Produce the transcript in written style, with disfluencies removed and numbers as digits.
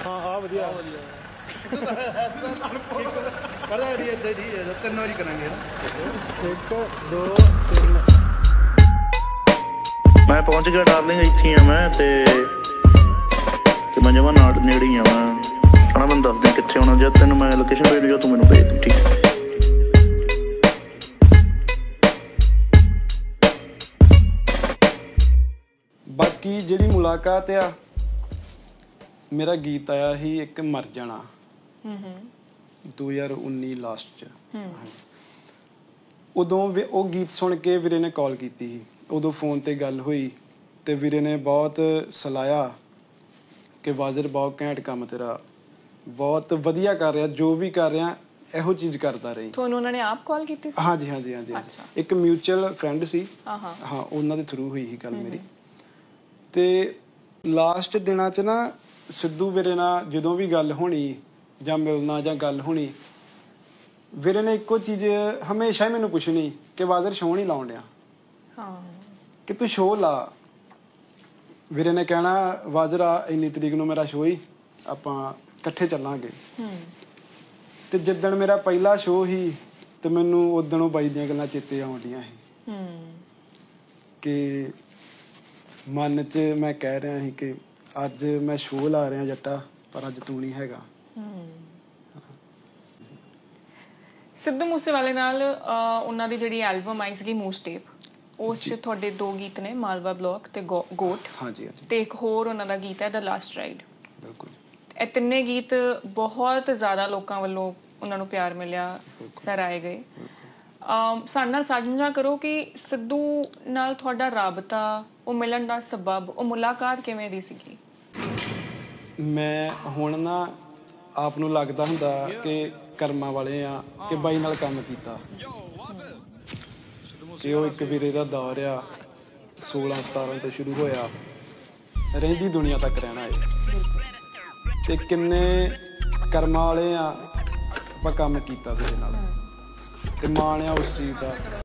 हाँ हाँ वधिया करदा डी इदां ही है 3 वारी करांगे ना 1 2 3 मैं पहुंच गया डार्लिंग इत्थे ही मैं ते मैं जमा नेड़े ही मैं आना मैं दस दिन कितने होना जब तेन मैं लोकेशन भेज दिया तू मैंने भेज दी ठीक है। बाकी जिहड़ी मुलाकात आ मेरा गीत आया ही एक मर जाना 2019 लास्ट च उदों वो गीत सुन के वीरे ने कॉल की थी उदों फोन ते गल हुई ते वीरे ने बहुत सलाया कि वाजिर बहुत घैंट काम तेरा बहुत वधिया कर रहा जो भी कर रहा ਇਹੋ ਚੀਜ਼ ਕਰਦਾ ਰਹੀ ਤੁਹਾਨੂੰ ਉਹਨਾਂ ਨੇ ਆਪ ਕਾਲ ਕੀਤੀ ਸੀ ਹਾਂਜੀ ਹਾਂਜੀ ਹਾਂਜੀ ਇੱਕ ਮਿਊਚੁਅਲ ਫਰੈਂਡ ਸੀ ਹਾਂ ਉਹਨਾਂ ਦੇ ਥਰੂ ਹੋਈ ਸੀ ਗੱਲ ਮੇਰੀ ਤੇ ਲਾਸਟ ਦਿਨਾਂ 'ਚ ਨਾ ਸਿੱਧੂ ਵੀਰੇ ਨਾਲ ਜਦੋਂ ਵੀ ਗੱਲ ਹੋਣੀ ਜਾਂ ਮਿਲਣਾ ਜਾਂ ਗੱਲ ਹੋਣੀ ਵੀਰੇ ਨੇ ਇੱਕੋ ਚੀਜ਼ ਹਮੇਸ਼ਾ ਹੀ ਮੈਨੂੰ ਪੁੱਛਣੀ ਕਿ ਵਾਜ਼ਰ ਸ਼ੋਅ ਨਹੀਂ ਲਾਉਣ ਡਿਆ ਹਾਂ ਕਿ ਤੂੰ ਸ਼ੋਅ ਲਾ ਵੀਰੇ ਨੇ ਕਹਿਣਾ ਵਾਜ਼ਰ ਆ ਇੰਨੀ ਤਰੀਕ ਨੂੰ ਮੇਰਾ ਸ਼ੋਅ ਹੀ ਆਪਾਂ ਇਕੱਠੇ ਚੱਲਾਂਗੇ ਤੇ ਜਿੱਦਣ ਮੇਰਾ ਪਹਿਲਾ ਸ਼ੋਅ ਹੀ ਤੇ ਮੈਨੂੰ ਉਦੋਂ ਉਹ ਬਾਈ ਦੀਆਂ ਗੱਲਾਂ ਚੇਤੇ ਆਉਂਦੀਆਂ ਸੀ ਕਿ ਮਨ 'ਚ ਮੈਂ ਕਹਿ ਰਿਹਾ ਸੀ ਕਿ ਅੱਜ ਮੈਂ ਸ਼ੋਅ ਲਾ ਰਿਹਾ ਜੱਟਾ ਪਰ ਅੱਜ ਤੂੰ ਨਹੀਂ ਹੈਗਾ। ਸਿੱਧੂ ਮੂਸੇਵਾਲੇ ਨਾਲ ਉਹਨਾਂ ਦੀ ਜਿਹੜੀ ਐਲਬਮ ਆਈ ਸੀਗੀ ਮੂਸ ਟੇਪ ਉਸ 'ਚ ਤੁਹਾਡੇ 2 ਗੀਤ ਨੇ ਮਾਲਵਾ ਬਲੌਕ ਤੇ ਗੋਟ ਹਾਂਜੀ ਹਾਂਜੀ ਤੇ ਇੱਕ ਹੋਰ ਉਹਨਾਂ ਦਾ ਗੀਤ ਹੈ ਦ ਲਾਸਟ ਰਾਈਡ। ਬਿਲਕੁਲ ਇਹ ਤਿੰਨੇ ਗੀਤ ਬਹੁਤ ਜ਼ਿਆਦਾ ਲੋਕਾਂ ਵੱਲੋਂ ਉਹਨਾਂ ਨੂੰ ਪਿਆਰ ਮਿਲਿਆ ਸਰਾਏ ਗਏ। ਸਾਡੇ ਨਾਲ ਸਾਂਝਾ ਕਰੋ ਕਿ ਸਿੱਧੂ ਨਾਲ ਤੁਹਾਡਾ ਰਾਬਤਾ ਉਹ ਮਿਲਣ ਦਾ ਸਬਬ ਉਹ ਮੁਲਾਕਾਤ ਕਿਵੇਂ ਦੀ ਸੀਗੀ? ਮੈਂ ਹੁਣ ਨਾ ਆਪ ਨੂੰ ਲੱਗਦਾ ਹੁੰਦਾ ਕਿ ਕਰਮਾਂ ਵਾਲੇ ਆ ਕਿ ਬਾਈ ਨਾਲ ਕੰਮ ਕੀਤਾ ਕਿ ਉਹ ਇੱਕ ਵੀਰੇ ਦਾ ਦੌਰ ਆ 16 17 ਤੋਂ ਸ਼ੁਰੂ ਹੋਇਆ ਰਹਿੰਦੀ ਦੁਨੀਆ ਤੱਕ ਰਹਿਣਾ ਹੈ ਤੇ ਕਿੰਨੇ ਕਰਮਾਂ ਵਾਲੇ ਆ ਆਪਾਂ ਕੰਮ ਕੀਤਾ ਵੀਰੇ ਨਾਲ ਤੇ ਮਾਣ ਆ ਉਸ ਚੀਜ਼ ਦਾ।